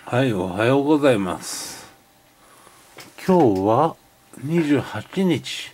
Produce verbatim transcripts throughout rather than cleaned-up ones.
はい、おはようございます。今日はにじゅうはちにち。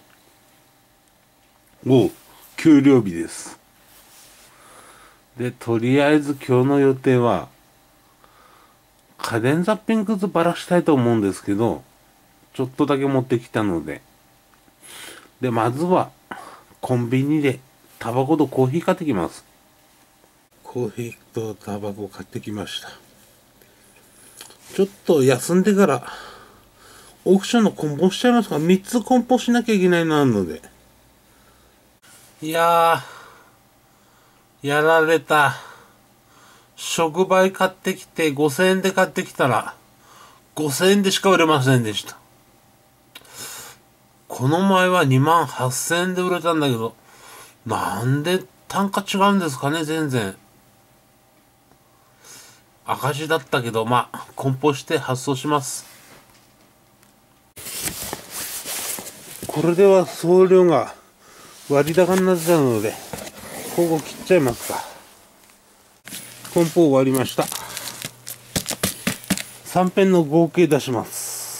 お、給料日です。で、とりあえず今日の予定は、家電ザッピングズばらしたいと思うんですけど、ちょっとだけ持ってきたので。で、まずは、コンビニでタバコとコーヒー買ってきます。コーヒーとタバコ買ってきました。ちょっと休んでから、オークションの梱包しちゃいますか。みっつ梱包しなきゃいけないのあるので。いやー、やられた。触媒買ってきてごせんえんで買ってきたら、ごせんえんでしか売れませんでした。この前はにまんはっせんえんで売れたんだけど、なんで単価違うんですかね、全然。赤字だったけど、まあ、梱包して発送します。これでは送料が割高になっちゃうので、ここ切っちゃいますか。梱包終わりました。さん辺の合計出します。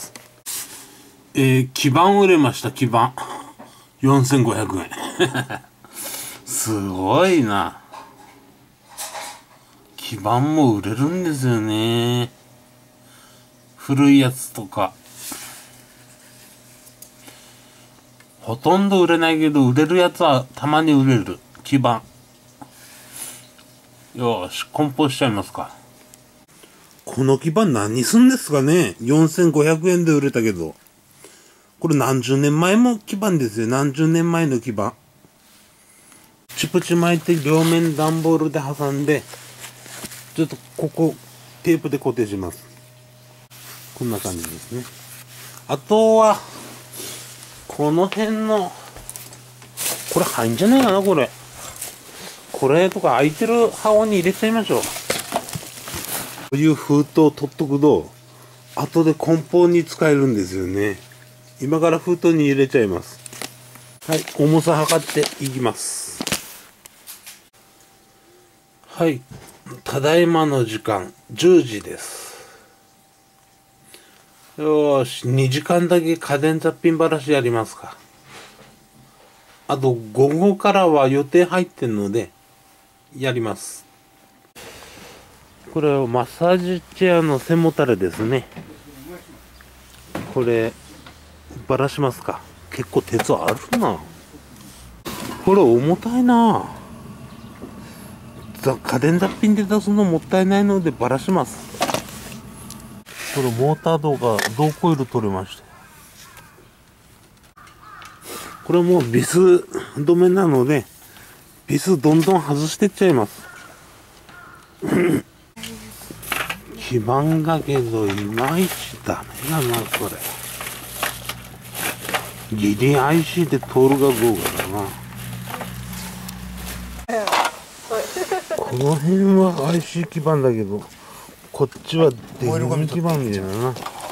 えー、基板売れました、基板。よんせんごひゃくえん。すごいな。基板も売れるんですよね。古いやつとか。ほとんど売れないけど、売れるやつはたまに売れる。基板。よーし、梱包しちゃいますか。この基板何にすんですかね？ よんせんごひゃくえんで売れたけど。これ何十年前も基板ですよ。何十年前の基板。チプチ巻いて両面段ボールで挟んで、ちょっとここテープで固定します。こんな感じですね。あとは、この辺の、これ入んじゃないかな、これ。これとか空いてる箱に入れちゃいましょう。こういう封筒を取っとくと、後で梱包に使えるんですよね。今から封筒に入れちゃいます。はい、重さ測っていきます。はい、ただいまの時間、じゅうじです。よーし、にじかんだけ家電雑品話やりますか。あと、午後からは予定入ってんので、やります。これはマッサージチェアの背もたれですね。これ、ばらしますか。結構鉄あるな。これ重たいな。家電雑品で出すのもったいないのでばらします。これモーター動画、銅コイル取れました。これもうビス止めなので、ビスどんどん外してっちゃいます。基板だけどいまいちダメだな、これ。ギリ アイシー で通るかどうかだな。この辺は アイシー 基板だけど、こっちは電源基板みたいだな。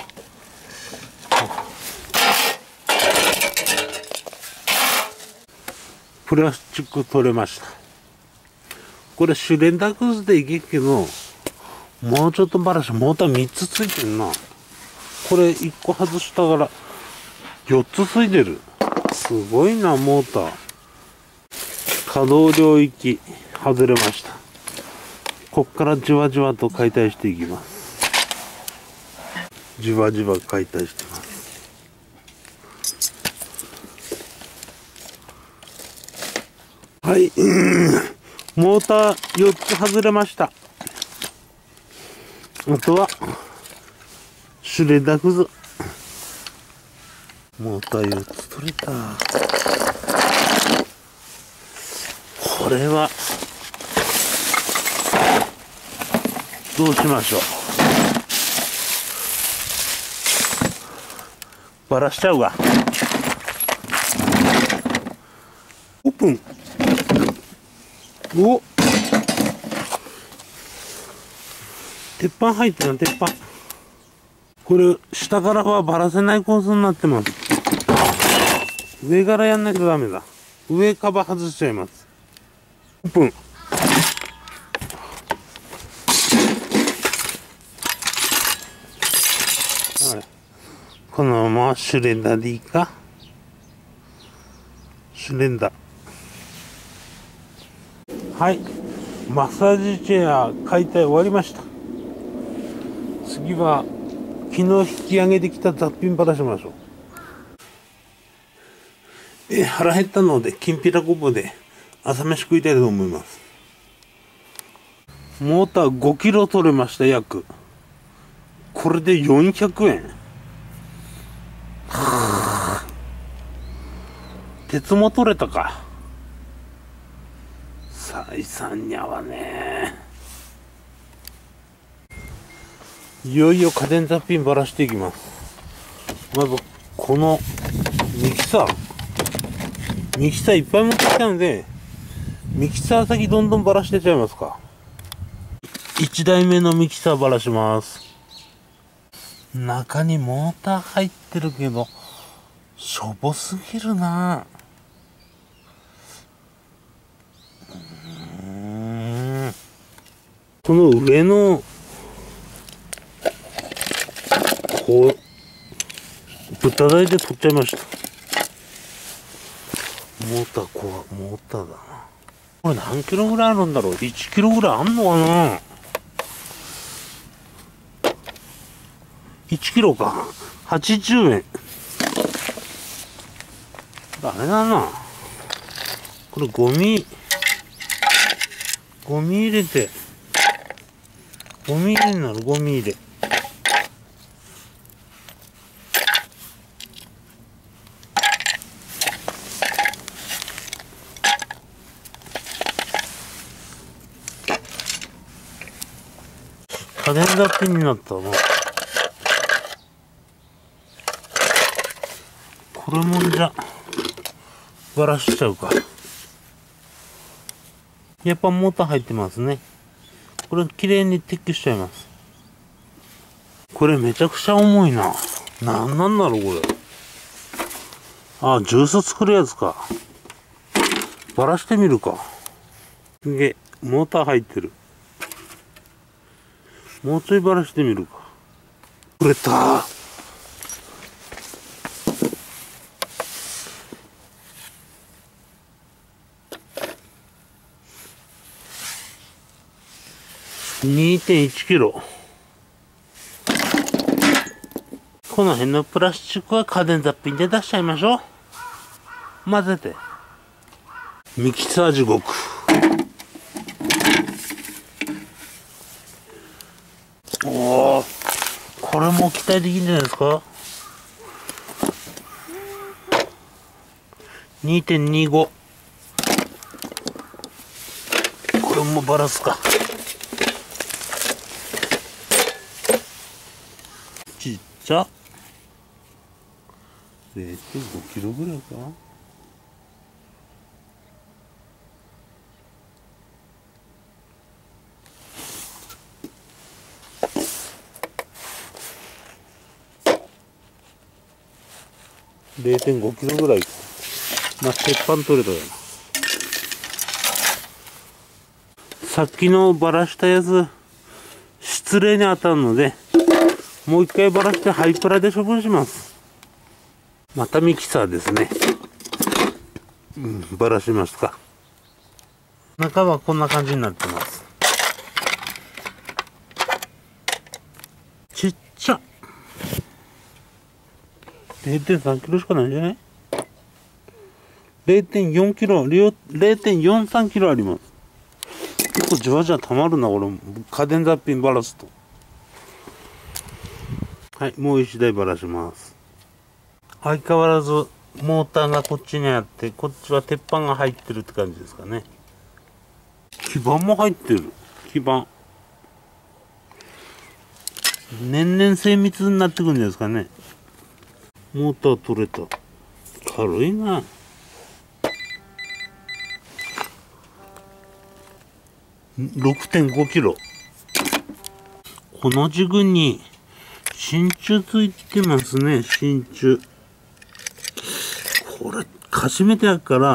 プラスチック取れました。これシュレンダークズでいけるけど、もうちょっとばらし、モーターみっつついてんな。これいっこ外したからよっつついてる。すごいな、モーター。可動領域外れました。こっからじわじわと解体していきます。じわじわ解体してます。はい、モーターよっつ外れました。あとはシュレッダークズ。モーターよっつ取れた。これはどうしましょう。ばらしちゃうが。オープン。お、鉄板入ってるな、鉄板。これ下からはばらせないコースになってます。上からやんないとダメだ。上カバー外しちゃいます。オープン。 このままシュレンダーでいいか。シュレンダー。はい。マッサージチェア解体終わりました。次は昨日引き上げてきた雑品ばらしましょう。え腹減ったのできんぴらごぼうで朝飯食いたいと思います。モーターごキロ取れました。約これでよんひゃくえん。はあ、鉄も取れたか。採算にゃはね。いよいよ家電雑品ばらしていきます。まずこのミキサーミキサーいっぱい持ってきたので、ミキサー先どんどんばらしてちゃいますか。いちだいめのミキサーばらします。中にモーター入ってるけどしょぼすぎるな。うーん、この上のこう豚台で取っちゃいました。モーターこわモーターだな。これ何キロぐらいあるんだろう。いちキロぐらいあんのかな。いちキロか。はちじゅうえん。あれだな。これゴミ、ゴミ入れて、ゴミ入れになる、ゴミ入れ。家電雑品になったな。これもんじゃばらしちゃうか。やっぱモーター入ってますね。これ綺麗に撤去しちゃいます。これめちゃくちゃ重いな。なんなんだろうこれ。あ、ジュース作るやつか。ばらしてみるか。でモーター入ってる。もうちょいばらしてみるか。取れた。にてんいちキロ。この辺のプラスチックは家電雑品で出しちゃいましょう。混ぜて。ミキサー地獄。おお、これも期待できるんじゃないですか。 にてんにご。 これもバラすか。ちっちゃ れいてんごキロぐらいか。れいてんごキロぐらいか。まあ、鉄板取れたよな。さっきのばらしたやつ、失礼に当たるので、もう一回ばらしてハイプラで処分します。またミキサーですね。うん、ばらしますか。中はこんな感じになってます。ちっちゃ。れいてんさんキロしかないんじゃない？ れいてんよんキロ、れいてんよんさんキロあります。結構じわじわたまるな、これ。家電雑品ばらすと。はい、もう一台ばらします。相変わらずモーターがこっちにあって、こっちは鉄板が入ってるって感じですかね。基板も入ってる。基板。年々精密になってくるんじゃないですかね。モーター取れた。軽いな。ろくてんごキロ。この軸に真鍮ついてますね。真鍮。これかしめてやから、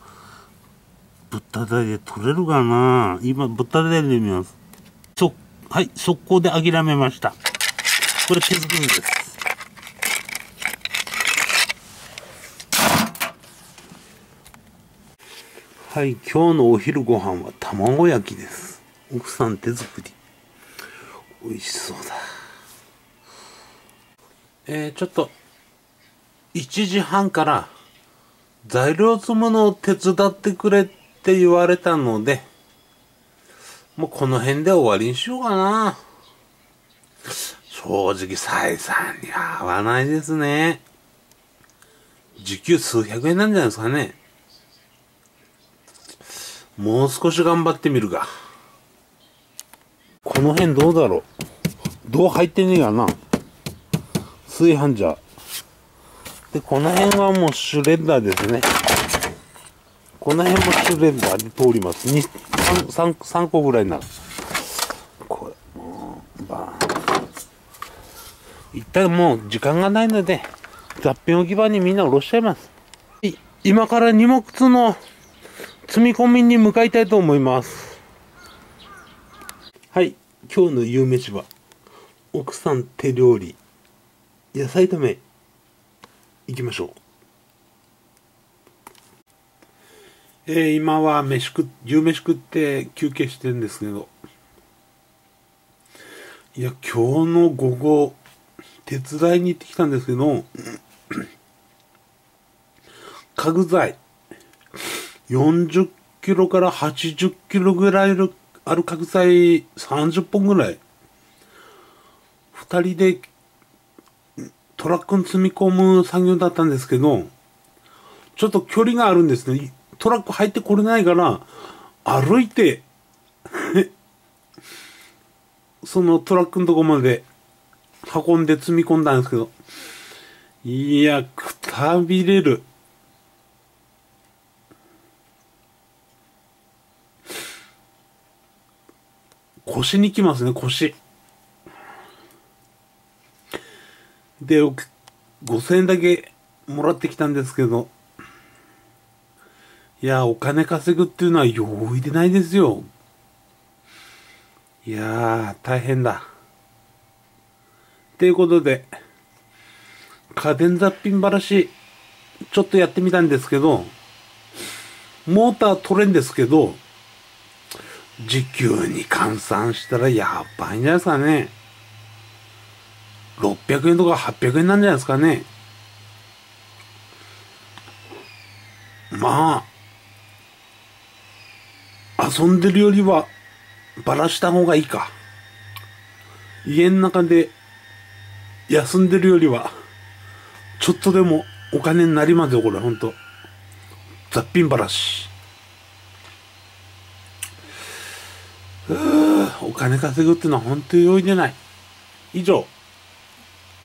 豚台で取れるかな。今豚台で見ます。そはい、速攻で諦めました。これ手作りです。 はい、今日のお昼ご飯は卵焼きです。奥さん手作り。美味しそうだ。えー、ちょっと、いちじはんから材料積むのを手伝ってくれって言われたので、もうこの辺で終わりにしようかな。正直、サイさんに合わないですね。時給数百円なんじゃないですかね。もう少し頑張ってみるが。この辺どうだろう。どう入ってねえがな。炊飯ジャー。で、この辺はもうシュレッダーですね。この辺もシュレッダーで通ります。に、さん、さんこぐらいなら。これ、もう、バーン。一旦もう時間がないので、雑品置き場にみんな下ろしちゃいます。今から荷物の積み込みに向かいたいと思います。はい、今日の夕飯は、奥さん手料理、野菜炒め、行きましょう。えー、今は飯食っ、夕飯食って休憩してるんですけど、いや、今日の午後、手伝いに行ってきたんですけど、家具材、よんじゅっキロからはちじゅっキロぐらいある家具材さんじゅっぽんぐらい。二人でトラックに積み込む作業だったんですけど、ちょっと距離があるんですね。トラック入ってこれないから、歩いて、そのトラックのとこまで運んで積み込んだんですけど、いや、くたびれる。腰にきますね、腰。で、ごせんえんだけもらってきたんですけど、いや、お金稼ぐっていうのは容易でないですよ。いやー、大変だ。ということで、家電雑品話、ちょっとやってみたんですけど、モーター取れんですけど、時給に換算したらやばいんじゃないですかね。ろっぴゃくえんとかはっぴゃくえんなんじゃないですかね。まあ、遊んでるよりはばらした方がいいか。家の中で休んでるよりは、ちょっとでもお金になりますよ、これ、ほんと。雑品ばらし。うーお金稼ぐってのは本当に容易でない。以上。